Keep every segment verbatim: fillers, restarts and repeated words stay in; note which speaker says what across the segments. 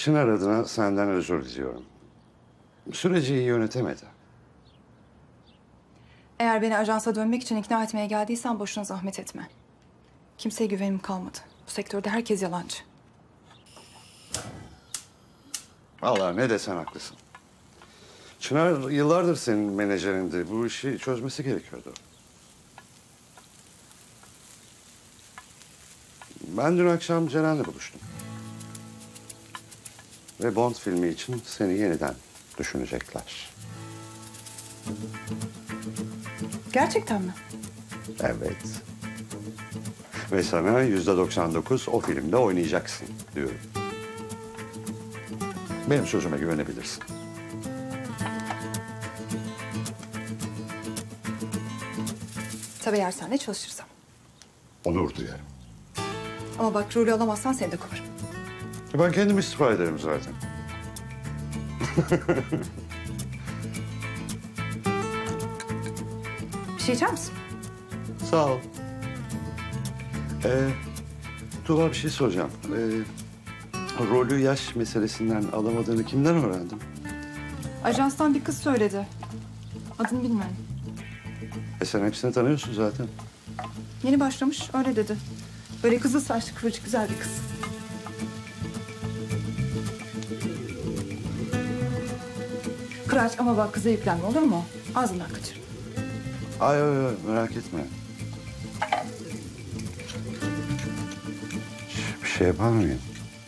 Speaker 1: Çınar adına senden özür diliyorum. Süreci iyi yönetemedi.
Speaker 2: Eğer beni ajansa dönmek için ikna etmeye geldiysen boşuna zahmet etme. Kimseye güvenim kalmadı. Bu sektörde herkes yalancı.
Speaker 1: Vallahi ne desen haklısın. Çınar yıllardır senin menajerindi. Bu işi çözmesi gerekiyordu. Ben dün akşam Ceren'le buluştum. Ve Bond filmi için seni yeniden düşünecekler.
Speaker 2: Gerçekten mi?
Speaker 1: Evet. Ve sana yüzde doksan dokuz o filmde oynayacaksın diyorum. Benim sözüme güvenebilirsin.
Speaker 2: Tabii eğer seninle çalışırsam.
Speaker 1: Onur duyarım.
Speaker 2: Ama bak rolü alamazsan seni de kovarım.
Speaker 1: Ben kendim istifa ederim zaten.
Speaker 2: Bir şey içer misin?
Speaker 1: Sağ ol. Ee, Tuğba bir şey soracağım. Ee, rolü yaş meselesinden alamadığını kimden öğrendin?
Speaker 2: Ajanstan bir kız söyledi. Adını bilmiyorum.
Speaker 1: E sen hepsini tanıyorsun zaten.
Speaker 2: Yeni başlamış, öyle dedi. Böyle kızıl saçlı, kıvırcık, güzel bir kız. Kıraç ama bak kıza yüklenme, olur mu? Ağzından kaçır.
Speaker 1: Ay ay ay merak etme. Bir şey yapar mıyım?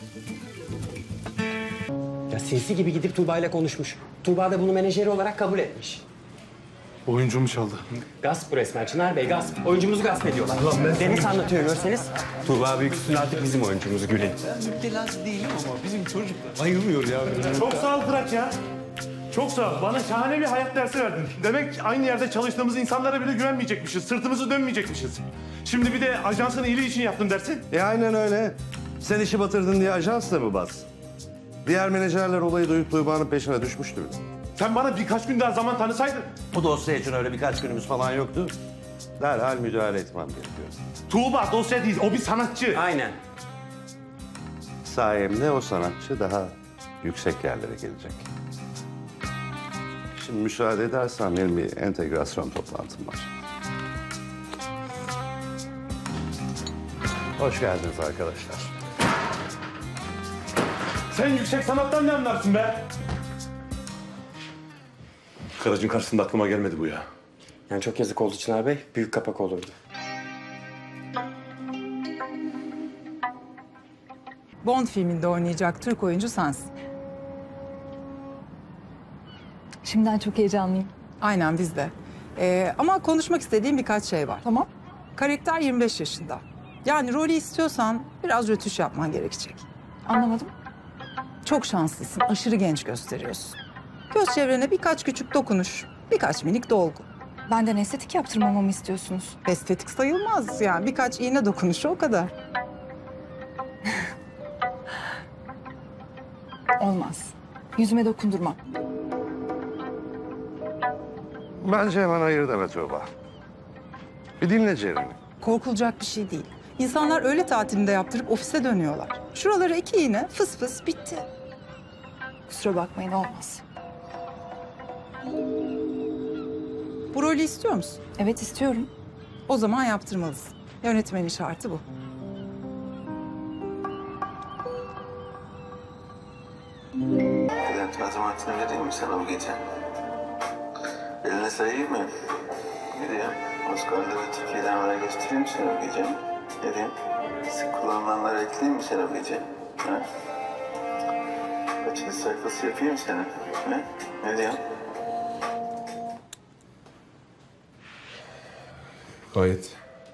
Speaker 3: Ya sinsi gibi gidip Tuğba ile konuşmuş. Tuğba da bunu menajeri olarak kabul etmiş.
Speaker 4: Oyuncumu çaldı.
Speaker 3: Gasp bu resmen Çınar Bey, gasp. Oyuncumuzu gasp ediyorlar. Deniz anlatıyor görseniz. Tuğba büyük üstüne artık bizim oyuncumuz Gül'ün.
Speaker 5: Ben müptelası değilim ama bizim çocuk bayılmıyor ya.
Speaker 4: Çok sağ ol Kıraç ya. Çok sağ ol. Bana şahane bir hayat dersi verdin. Demek aynı yerde çalıştığımız insanlara bile güvenmeyecekmişiz. Sırtımızı dönmeyecekmişiz. Şimdi bir de ajansın iyiliği için yaptın dersin.
Speaker 1: E aynen öyle. Sen işi batırdın diye ajansla mı bas? Diğer menajerler olayı duyup Tuğba'nın peşine düşmüştür.
Speaker 4: Sen bana birkaç gün daha zaman tanısaydın.
Speaker 1: Bu dosya için öyle birkaç günümüz falan yoktu. Derhal müdahale etmem gerekiyor.
Speaker 4: Tuğba dosya değil, o bir sanatçı.
Speaker 3: Aynen.
Speaker 1: Sayemde o sanatçı daha yüksek yerlere gelecek. Şimdi müsaade edersen benim bir entegrasyon toplantım var. Hoş geldiniz arkadaşlar.
Speaker 4: Sen yüksek sanattan ne anlarsın be? Kıracın karşısında aklıma gelmedi bu ya.
Speaker 3: Yani çok yazık oldu Çınar Bey. Büyük kapak olurdu.
Speaker 6: Bond filminde oynayacak Türk oyuncu sensin.
Speaker 2: Şimdiden çok heyecanlıyım.
Speaker 6: Aynen biz de. Ee, ama konuşmak istediğim birkaç şey var.
Speaker 2: Tamam.
Speaker 6: Karakter yirmi beş yaşında. Yani rolü istiyorsan biraz rötuş yapman gerekecek.
Speaker 2: Anlamadım.
Speaker 6: Çok şanslısın, aşırı genç gösteriyorsun. Göz çevrene birkaç küçük dokunuş, birkaç minik dolgu.
Speaker 2: Benden estetik yaptırmamamı istiyorsunuz.
Speaker 6: Estetik sayılmaz yani birkaç iğne dokunuşu o kadar.
Speaker 2: Olmaz. Yüzüme dokundurmam.
Speaker 1: Bence hemen hayır deme Tuğba. Bir dinle Ceren'i.
Speaker 6: Korkulacak bir şey değil. İnsanlar öğle tatilinde yaptırıp ofise dönüyorlar. Şuralara iki iğne, fıs fıs bitti.
Speaker 2: Kusura bakmayın, olmaz.
Speaker 6: Bu rolü istiyor musun?
Speaker 2: Evet, istiyorum.
Speaker 6: O zaman yaptırmalısın. Yönetmenin şartı bu.
Speaker 7: Bülent matematikten vereyim mi sana bu gece? Eline sayayım mı? Ne diyeyim? Oscar'ları Türkiye'den oraya göstereyim mi sana bu gece? Ne diyeyim? Sık kullanılanları ekleyeyim mi sana bu gece? Ha? Açılış sayfası yapayım mı sana? Ha? Ne diyeyim?
Speaker 4: Gayet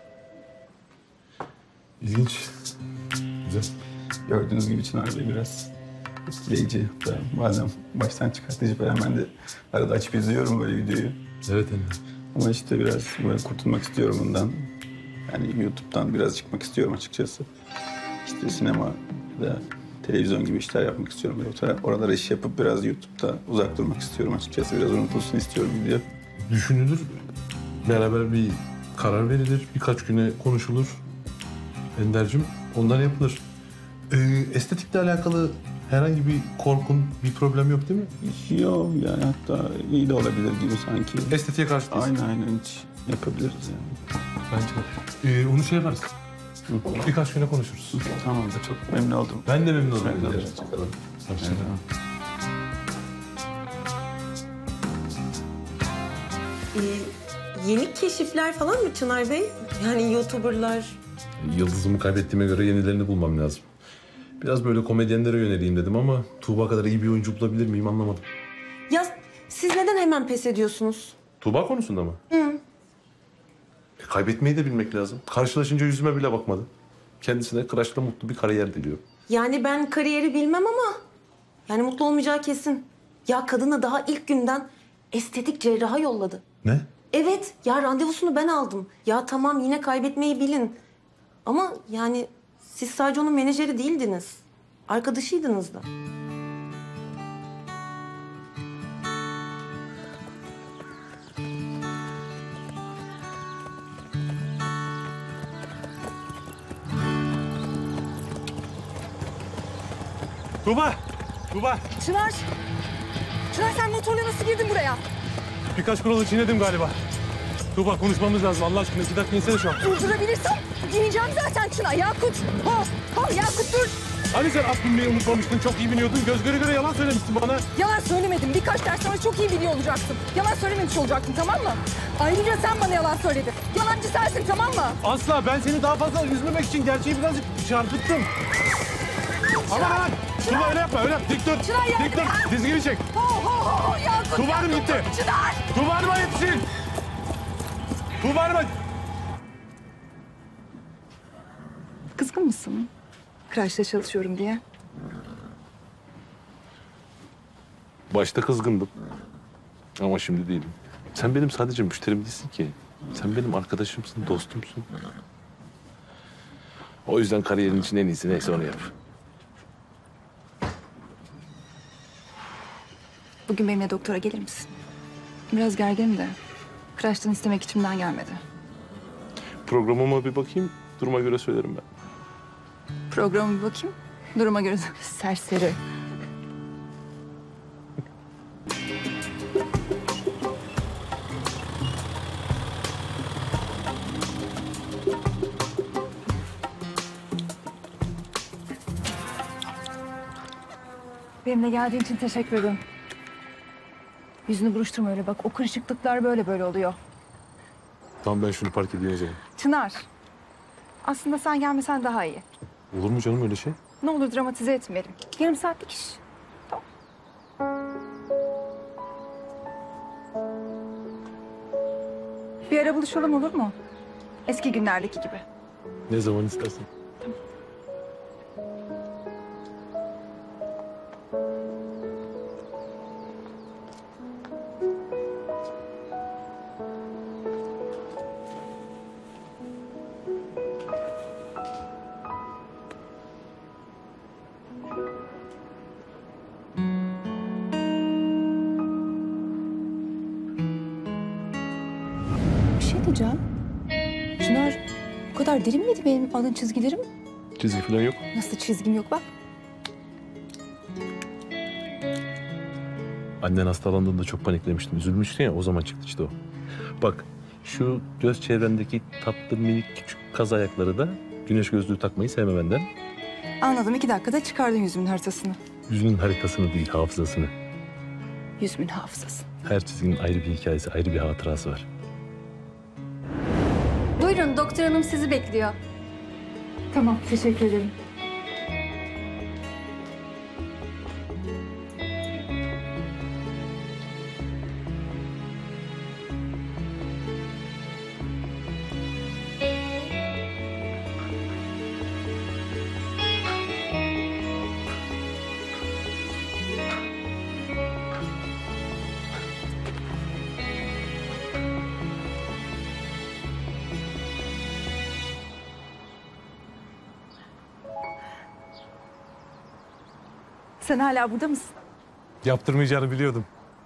Speaker 4: ilginç. Güzel.
Speaker 8: Gördüğünüz gibi Çınar Bey biraz etkileyici. Hatta bazen baştan çıkartıcı falan. Ben de arada açıp izliyorum böyle videoyu.
Speaker 4: Evet anne.
Speaker 8: Ama işte biraz böyle kurtulmak istiyorum bundan. Yani YouTube'dan biraz çıkmak istiyorum açıkçası. İşte sinema da televizyon gibi işler yapmak istiyorum. Böyle o taraf, oralara iş yapıp biraz YouTube'da uzak durmak istiyorum açıkçası. Biraz unutulsun istiyorum video.
Speaker 4: Düşünülür. Beraber bir karar verilir. Birkaç güne konuşulur. Ender'cim ondan yapılır. Ee, estetikle alakalı Herhangi bir korkun, bir problem yok değil mi?
Speaker 8: Yok yani hatta iyi de olabilir gibi sanki.
Speaker 4: Estetiğe karşı değilsin.
Speaker 8: Aynen aynen hiç yapabiliriz yani.
Speaker 4: Bence de. Ee, onu şey yaparız. Birkaç güne konuşuruz.
Speaker 8: Tamamdır çok memnun oldum.
Speaker 4: Ben de memnun oldum.
Speaker 8: Memnun oldum.
Speaker 4: Hoşçakalın.
Speaker 9: Ee, yeni keşifler falan mı Çınar Bey? Yani YouTuber'lar.
Speaker 10: Yıldızımı kaybettiğime göre yenilerini bulmam lazım. Biraz böyle komedyenlere yöneleyim dedim ama Tuğba kadar iyi bir oyuncu bulabilir miyim anlamadım.
Speaker 9: Ya siz neden hemen pes ediyorsunuz?
Speaker 10: Tuğba konusunda mı? Hı. E, kaybetmeyi de bilmek lazım. Karşılaşınca yüzüme bile bakmadı. Kendisine kıraçla mutlu bir kariyer diliyorum.
Speaker 9: Yani ben kariyeri bilmem ama yani mutlu olmayacağı kesin. Ya kadını daha ilk günden estetik cerraha yolladı.
Speaker 10: Ne?
Speaker 9: Evet ya randevusunu ben aldım. Ya tamam yine kaybetmeyi bilin. Ama yani siz sadece onun menajeri değildiniz. Arkadaşıydınız da.
Speaker 4: Tuğba! Tuğba!
Speaker 2: Çınar! Çınar sen motorla nasıl girdin buraya?
Speaker 4: Birkaç kuralı çiğnedim galiba. Tuğba konuşmamız lazım. Allah aşkına iki dakika insene şu an.
Speaker 2: Durdurabilirsem ineceğim zaten Çınar. Yakut! Hop! Hop Yakut dur!
Speaker 4: Hani sen at binmeyi unutmamıştın, çok iyi biniyordun. Göz göre göre yalan söylemiştin bana.
Speaker 2: Yalan söylemedim. Birkaç ders sonra çok iyi biliyor olacaksın. Yalan söylememiş olacaktın tamam mı? Ayrıca sen bana yalan söyledin. Yalancı sensin tamam mı?
Speaker 4: Asla ben seni daha fazla üzmemek için gerçeği birazcık çarpıttım. Aman aman! Tuğba öyle yapma, öyle yap. Dik dur.
Speaker 2: Çınar, yardım
Speaker 4: Dik dur.
Speaker 2: et.
Speaker 4: Dizgini çek.
Speaker 2: Ho ho ho Yakut!
Speaker 4: Tuğba Hanım
Speaker 2: Yakut,
Speaker 4: gitti.
Speaker 2: Çınar!
Speaker 4: Tuğba Hanım'a yetişin. Tuğba Hanım'a...
Speaker 2: Kızgın mısın? Kreşte çalışıyorum diye.
Speaker 10: Başta kızgındım. Ama şimdi değilim. Sen benim sadece müşterim değilsin ki. Sen benim arkadaşımsın, dostumsun. O yüzden kariyerin için en iyisi neyse onu yap.
Speaker 2: Bugün benimle doktora gelir misin? Biraz gerginim de. Kreşten istemek içimden gelmedi.
Speaker 10: Programıma bir bakayım, duruma göre söylerim ben.
Speaker 2: Programa bir bakayım. Duruma göre serseri. Benimle geldiğin için teşekkür ederim. Yüzünü buruşturma öyle bak. O kırışıklıklar böyle böyle oluyor.
Speaker 10: Tamam ben şunu park edeceğim.
Speaker 2: Çınar. Aslında sen gelmesen daha iyi.
Speaker 10: Olur mu canım öyle şey?
Speaker 2: Ne olur dramatize etmeyelim. Yarım saatlik iş. Tamam. Bir ara buluşalım olur mu? Eski günlerdeki gibi.
Speaker 10: Ne zaman istersen.
Speaker 2: Bir şey diyeceğim. Çınar, bu kadar derin miydi benim alın çizgilerim?
Speaker 10: Çizgi falan yok.
Speaker 2: Nasıl çizgim yok bak.
Speaker 10: Annen hastalandığında çok paniklemiştin, üzülmüştün ya o zaman çıktı işte o. Bak şu göz çevrendeki tatlı minik küçük kaz ayakları da güneş gözlüğü takmayı sevme benden.
Speaker 2: Anladım. iki dakikada çıkardın yüzümün haritasını.
Speaker 10: Yüzünün haritasını değil hafızasını.
Speaker 2: Yüzümün hafızası.
Speaker 10: Her çizginin ayrı bir hikayesi, ayrı bir hatırası var.
Speaker 11: Buyurun doktor hanım sizi bekliyor.
Speaker 2: Tamam, teşekkür ederim. Sen hala burada mısın?
Speaker 4: Yaptırmayacağını biliyordum.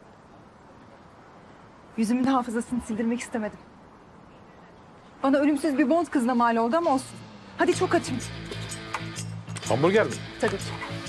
Speaker 2: Yüzümün hafızasını sildirmek istemedim. Bana ölümsüz bir Bond kızına mal oldu ama olsun. Hadi çok açım.
Speaker 10: Hamburger mi?
Speaker 2: Tabii ki.